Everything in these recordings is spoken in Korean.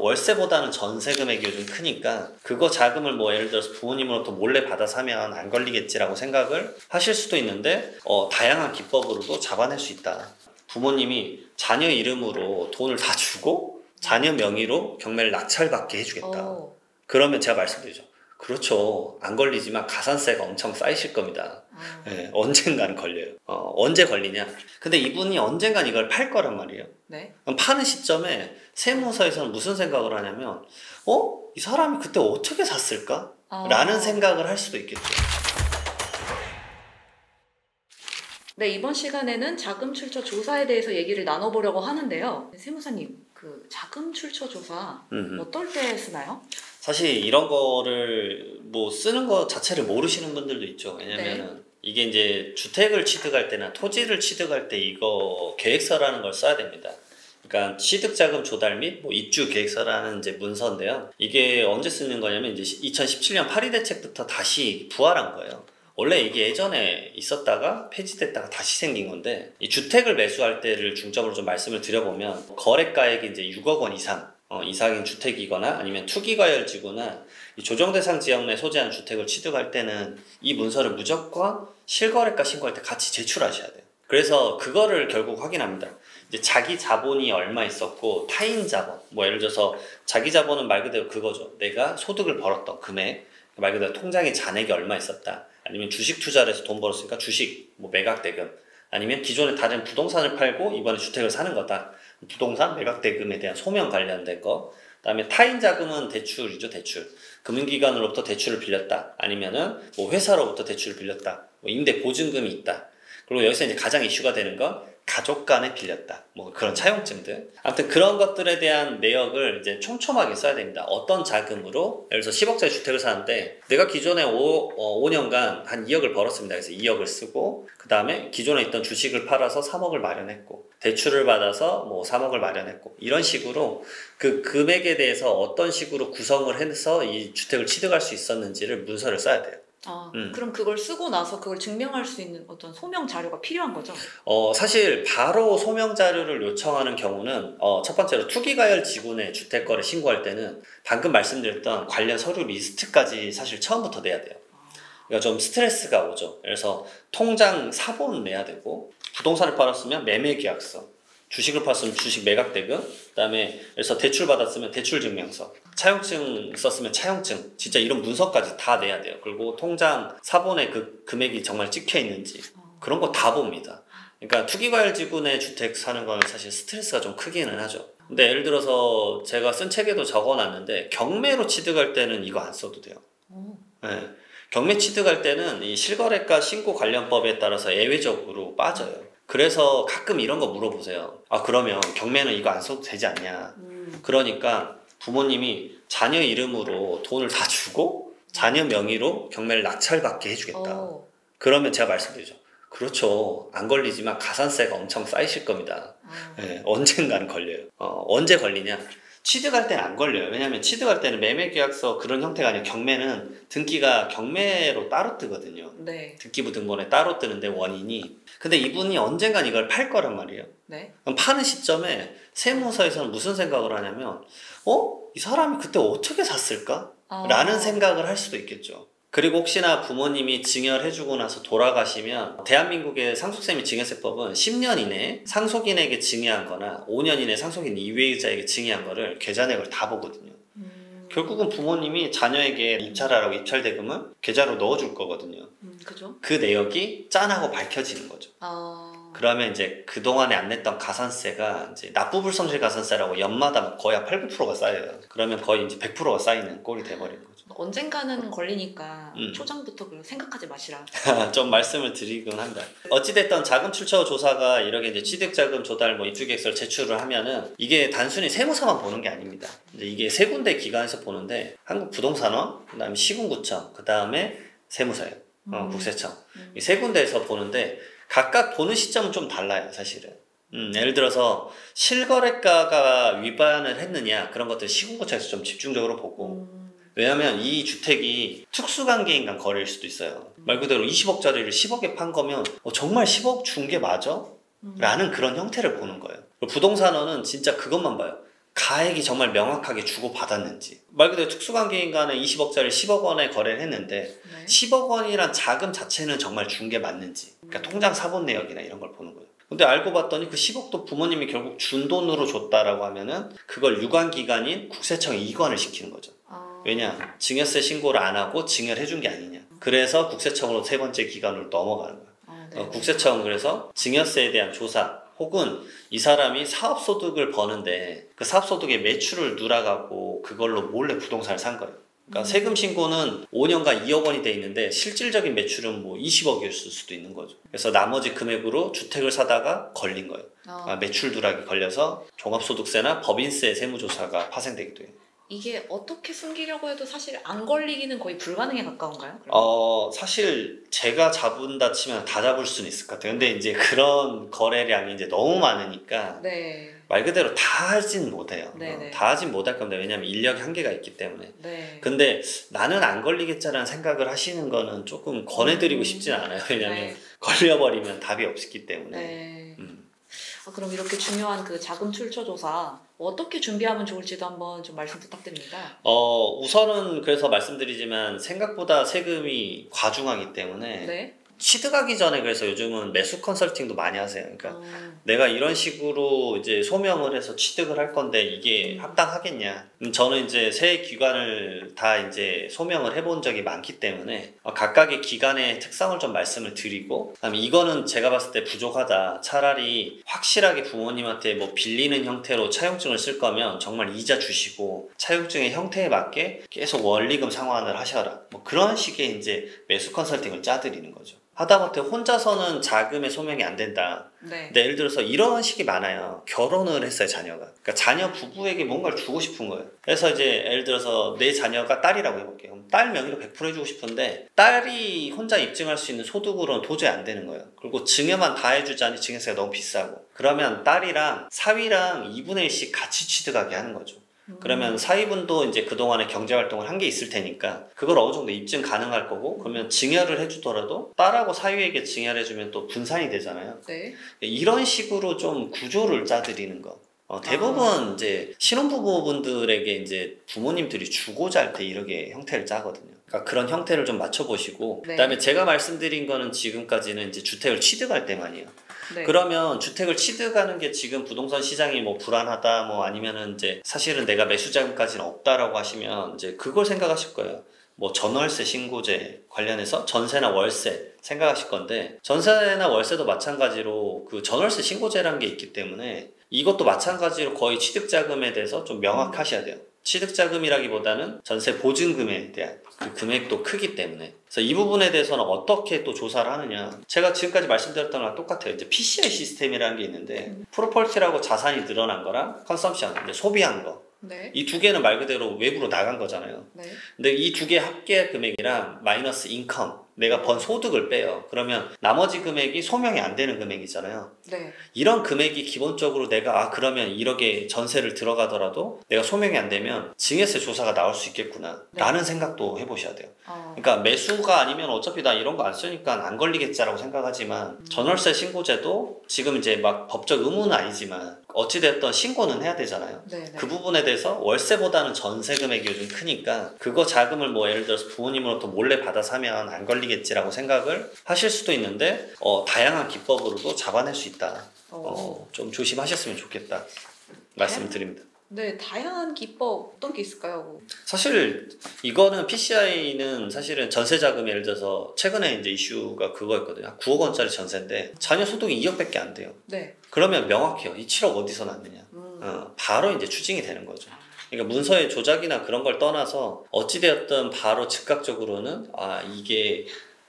월세보다는 전세 금액이 요즘 크니까 그거 자금을 뭐 예를 들어서 부모님으로부터 몰래 받아 사면 안 걸리겠지라고 생각을 하실 수도 있는데 다양한 기법으로도 잡아낼 수 있다. 부모님이 자녀 이름으로 돈을 다 주고 자녀 명의로 경매를 낙찰받게 해주겠다. 그러면 제가 말씀드리죠. 그렇죠. 안 걸리지만 가산세가 엄청 쌓이실 겁니다. 네, 언젠가는 걸려요. 언제 걸리냐? 근데 이분이 언젠간 이걸 팔 거란 말이에요. 네. 파는 시점에 세무서에서는 무슨 생각을 하냐면 이 사람이 그때 어떻게 샀을까? 라는 생각을 할 수도 있겠죠. 네, 이번 시간에는 자금 출처 조사에 대해서 얘기를 나눠보려고 하는데요. 세무사님, 그 자금 출처 조사 어떨 때 쓰나요? 사실 이런 거를 뭐 쓰는 거 자체를 모르시는 분들도 있죠. 왜냐면은 이게 이제 주택을 취득할 때나 토지를 취득할 때 이거 계획서라는 걸 써야 됩니다. 그러니까 취득자금 조달 및 뭐 입주 계획서라는 이제 문서인데요. 이게 언제 쓰는 거냐면 이제 2017년 파리 대책부터 다시 부활한 거예요. 원래 이게 예전에 있었다가 폐지됐다가 다시 생긴 건데 이 주택을 매수할 때를 중점으로 좀 말씀을 드려보면 거래가액이 이제 6억 원 이상인 주택이거나 아니면 투기과열지구나 이 조정대상 지역 내 소재한 주택을 취득할 때는 이 문서를 무조건 실거래가 신고할 때 같이 제출하셔야 돼요. 그래서 그거를 결국 확인합니다. 이제 자기 자본이 얼마 있었고 타인 자본, 뭐 예를 들어서 자기 자본은 말 그대로 그거죠. 내가 소득을 벌었던 금액, 말 그대로 통장에 잔액이 얼마 있었다. 아니면 주식 투자를 해서 돈 벌었으니까 주식, 뭐 매각대금, 아니면 기존에 다른 부동산을 팔고 이번에 주택을 사는 거다. 부동산 매각대금에 대한 소명 관련된 거. 그다음에 타인 자금은 대출이죠, 대출. 금융기관으로부터 대출을 빌렸다. 아니면은 뭐 회사로부터 대출을 빌렸다. 뭐 임대 보증금이 있다. 그리고 여기서 이제 가장 이슈가 되는 건 가족 간에 빌렸다. 뭐 그런 차용증들. 아무튼 그런 것들에 대한 내역을 이제 촘촘하게 써야 됩니다. 어떤 자금으로, 예를 들어서 10억짜리 주택을 사는데 내가 기존에 5년간 한 2억을 벌었습니다. 그래서 2억을 쓰고 그 다음에 기존에 있던 주식을 팔아서 3억을 마련했고 대출을 받아서 뭐 3억을 마련했고 이런 식으로 그 금액에 대해서 어떤 식으로 구성을 해서 이 주택을 취득할 수 있었는지를 문서를 써야 돼요. 그럼 그걸 쓰고 나서 그걸 증명할 수 있는 어떤 소명 자료가 필요한 거죠? 사실 바로 소명 자료를 요청하는 경우는 첫 번째로 투기과열 지구 내 주택거래 신고할 때는 방금 말씀드렸던 관련 서류 리스트까지 사실 처음부터 내야 돼요. 그러니까 좀 스트레스가 오죠. 그래서 통장 사본 내야 되고 부동산을 팔았으면 매매계약서, 주식을 팔았으면 주식 매각대금, 그 다음에 그래서 대출 받았으면 대출증명서, 차용증 썼으면 차용증, 진짜 이런 문서까지 다 내야 돼요. 그리고 통장 사본에 그 금액이 정말 찍혀 있는지 그런 거 다 봅니다. 그러니까 투기과열지구 내 주택 사는 거는 사실 스트레스가 좀 크기는 하죠. 근데 예를 들어서 제가 쓴 책에도 적어놨는데 경매로 취득할 때는 이거 안 써도 돼요. 네. 경매 취득할 때는 이 실거래가 신고 관련법에 따라서 예외적으로 빠져요. 그래서 가끔 이런 거 물어보세요. 그러면 경매는 이거 안 써도 되지 않냐. 그러니까 부모님이 자녀 이름으로 돈을 다 주고 자녀 명의로 경매를 낙찰받게 해주겠다. 그러면 제가 말씀드리죠. 그렇죠. 안 걸리지만 가산세가 엄청 쌓이실 겁니다. 네, 언젠가는 걸려요. 언제 걸리냐? 취득할 때는 안 걸려요. 왜냐하면 취득할 때는 매매계약서 그런 형태가 아니라 경매는 등기가 경매로 따로 뜨거든요. 네. 등기부 등본에 따로 뜨는데 원인이. 근데 이분이 언젠간 이걸 팔 거란 말이에요. 네. 파는 시점에 세무서에서는 무슨 생각을 하냐면 이 사람이 그때 어떻게 샀을까? 라는 생각을 할 수도 있겠죠. 그리고 혹시나 부모님이 증여해주고 나서 돌아가시면 대한민국의 상속세 및 증여세법은 10년 이내에 상속인에게 증여한 거나 5년 이내에 상속인 이외의자에게 증여한 거를 계좌내역을 다 보거든요. 결국은 부모님이 자녀에게 입찰하라고 입찰대금을 계좌로 넣어줄 거거든요. 그죠? 그 내역이 짠하고 밝혀지는 거죠. 그러면 이제 그동안에 안 냈던 가산세가 이제 납부불성실 가산세라고 연마다 거의 8, 9%가 쌓여요. 그러면 거의 이제 100%가 쌓이는 꼴이 돼버리는 거죠. 언젠가는 걸리니까 초장부터 생각하지 마시라. 좀 말씀을 드리곤 합니다. 어찌됐든 자금 출처 조사가 이렇게 이제 취득자금 조달 뭐 입주계획서를 제출을 하면은 이게 단순히 세무서만 보는 게 아닙니다. 이제 이게 세 군데 기관에서 보는데 한국부동산원, 그다음에 시군구청, 그다음에 세무서예요. 국세청. 이 세 군데에서 보는데 각각 보는 시점은 좀 달라요, 사실은. 예를 들어서 실거래가가 위반을 했느냐 그런 것들 시군구청에서 좀 집중적으로 보고 왜냐면 이 주택이 특수관계인 간 거래일 수도 있어요. 말 그대로 20억짜리를 10억에 판 거면 정말 10억 준 게 맞아? 라는 그런 형태를 보는 거예요. 부동산원은 진짜 그것만 봐요. 가액이 정말 명확하게 주고받았는지. 말 그대로 특수관계인 간에 20억짜리 10억 원에 거래를 했는데 네. 10억 원이란 자금 자체는 정말 준 게 맞는지. 그러니까 통장 사본 내역이나 이런 걸 보는 거예요. 근데 알고 봤더니 그 10억도 부모님이 결국 준 돈으로 줬다라고 하면은 그걸 유관기관인 국세청에 이관을 시키는 거죠. 왜냐? 증여세 신고를 안 하고 증여를 해준 게 아니냐. 그래서 국세청으로 세 번째 기관으로 넘어가는 거예요. 국세청은 그래서 증여세에 대한 조사 혹은 이 사람이 사업소득을 버는데 그 사업소득의 매출을 누락하고 그걸로 몰래 부동산을 산 거예요. 그러니까 세금 신고는 5년간 2억 원이 돼 있는데 실질적인 매출은 뭐 20억이었을 수도 있는 거죠. 그래서 나머지 금액으로 주택을 사다가 걸린 거예요. 매출 누락이 걸려서 종합소득세나 법인세 세무조사가 파생되기도 해요. 이게 어떻게 숨기려고 해도 사실 안 걸리기는 거의 불가능에 가까운가요? 사실 제가 잡은다 치면 다 잡을 수는 있을 것 같아요. 근데 이제 그런 거래량이 이제 너무 많으니까 네. 말 그대로 다 하진 못해요. 네네. 다 하진 못할 겁니다. 왜냐면 인력이 한계가 있기 때문에. 네. 근데 나는 안 걸리겠자라는 생각을 하시는 거는 조금 권해드리고 싶진 않아요. 왜냐면 네. 걸려버리면 답이 없기 때문에. 네. 그럼 이렇게 중요한 그 자금 출처 조사 어떻게 준비하면 좋을지도 한번 좀 말씀 부탁드립니다. 우선은 그래서 말씀드리지만 생각보다 세금이 과중하기 때문에 네. 취득하기 전에 그래서 요즘은 매수 컨설팅도 많이 하세요. 그러니까 내가 이런 식으로 이제 소명을 해서 취득을 할 건데 이게 합당하겠냐. 저는 이제 세 기관을 다 이제 소명을 해본 적이 많기 때문에 각각의 기관의 특성을 좀 말씀을 드리고, 그다음에 이거는 제가 봤을 때 부족하다. 차라리 확실하게 부모님한테 뭐 빌리는 형태로 차용증을 쓸 거면 정말 이자 주시고 차용증의 형태에 맞게 계속 원리금 상환을 하셔라. 뭐 그런 식의 이제 매수 컨설팅을 짜드리는 거죠. 하다못해 혼자서는 자금의 소명이 안 된다. 네. 근데 예를 들어서 이런 식이 많아요. 결혼을 했어요, 자녀가. 그러니까 자녀 부부에게 뭔가를 주고 싶은 거예요. 그래서 이제 예를 들어서 내 자녀가 딸이라고 해볼게요. 그럼 딸 명의로 100% 해주고 싶은데 딸이 혼자 입증할 수 있는 소득으로는 도저히 안 되는 거예요. 그리고 증여만 다 해주자니 증여세가 너무 비싸고. 그러면 딸이랑 사위랑 2분의 1씩 같이 취득하게 하는 거죠. 그러면 사위분도 이제 그동안에 경제활동을 한 게 있을 테니까 그걸 어느 정도 입증 가능할 거고, 그러면 증여를 해주더라도 딸하고 사위에게 증여를 해주면 또 분산이 되잖아요. 네. 이런 식으로 좀 구조를 짜드리는 거. 대부분 이제 신혼부부분들에게 이제 부모님들이 주고자 할 때 이렇게 형태를 짜거든요. 그러니까 그런 형태를 좀 맞춰보시고, 네. 그다음에 제가 말씀드린 거는 지금까지는 이제 주택을 취득할 때만이에요. 네. 그러면 주택을 취득하는 게 지금 부동산 시장이 뭐 불안하다, 뭐 아니면은 이제 사실은 내가 매수자금까지는 없다라고 하시면 이제 그걸 생각하실 거예요. 뭐 전월세 신고제 관련해서 전세나 월세 생각하실 건데, 전세나 월세도 마찬가지로 그 전월세 신고제라는 게 있기 때문에 이것도 마찬가지로 거의 취득자금에 대해서 좀 명확하셔야 돼요. 취득자금이라기보다는 전세 보증금에 대한 그 금액도 크기 때문에. 그래서 이 부분에 대해서는 어떻게 또 조사를 하느냐. 제가 지금까지 말씀드렸던 거랑 똑같아요. 이제 PCI 시스템이라는 게 있는데, 프로퍼티라고 자산이 늘어난 거랑 컨섬션, 이제 소비한 거. 네. 이 두 개는 말 그대로 외부로 나간 거잖아요. 네. 근데 이 두 개 합계 금액이랑 마이너스 인컴, 내가 번 소득을 빼요. 그러면 나머지 금액이 소명이 안 되는 금액이잖아요. 네. 이런 금액이 기본적으로 내가 그러면 1억에 전세를 들어가더라도 내가 소명이 안 되면 증여세 조사가 나올 수 있겠구나 라는 생각도 해보셔야 돼요. 그러니까 매수가 아니면 어차피 나 이런 거 안 쓰니까 안 걸리겠지라고 생각하지만 전월세 신고제도 지금 이제 막 법적 의무는 아니지만 어찌됐든 신고는 해야 되잖아요. 네. 그 부분에 대해서 월세보다는 전세 금액이 요즘 크니까 그거 자금을 뭐 예를 들어서 부모님으로부터 몰래 받아 사면 안 걸리겠지라고 생각을 하실 수도 있는데, 다양한 기법으로도 잡아낼 수 있다. 좀 조심하셨으면 좋겠다 말씀을 드립니다. 네, 다양한 기법 어떤 게 있을까요? 사실 이거는 PCI는 사실은 전세 자금, 예를 들어서 최근에 이제 이슈가 그거였거든요. 9억 원짜리 전세인데 자녀 소득이 2억밖에 안 돼요. 네. 그러면 명확해요. 이 7억 어디서 났느냐. 바로 이제 추징이 되는 거죠. 그러니까 문서의 조작이나 그런 걸 떠나서 어찌되었든 바로 즉각적으로는 이게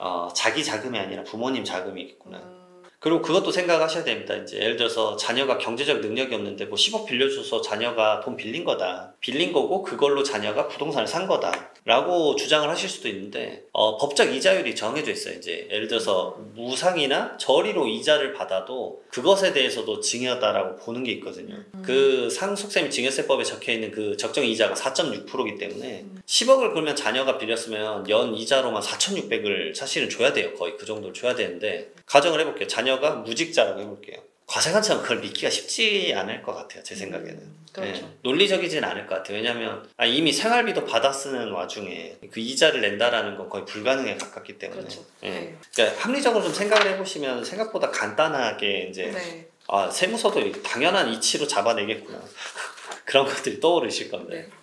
자기 자금이 아니라 부모님 자금이겠구나. 그리고 그것도 생각하셔야 됩니다. 이제 예를 들어서 자녀가 경제적 능력이 없는데 뭐 10억 빌려줘서 자녀가 돈 빌린 거다. 빌린 거고 그걸로 자녀가 부동산을 산 거다. 라고 주장을 하실 수도 있는데, 법적 이자율이 정해져 있어요. 이제 예를 들어서 무상이나 저리로 이자를 받아도 그것에 대해서도 증여다라고 보는 게 있거든요. 그 상속세및 증여세법에 적혀 있는 그 적정 이자가 4.6%이기 때문에 10억을 그러면 자녀가 빌렸으면 연 이자로만 4,600을 사실은 줘야 돼요. 거의 그 정도를 줘야 되는데, 가정을 해볼게요. 자녀가 무직자라고 해볼게요. 과세관청은 그걸 믿기가 쉽지 않을 것 같아요. 제 생각에는. 그렇죠. 네, 논리적이진 않을 것 같아요. 왜냐하면 이미 생활비도 받아 쓰는 와중에 그 이자를 낸다라는 건 거의 불가능에 가깝기 때문에. 그렇죠. 네. 네. 그러니까 합리적으로 좀 생각을 해보시면 생각보다 간단하게 이제 네. 세무서도 당연한 이치로 잡아내겠구나. 그런 것들이 떠오르실 건데. 네.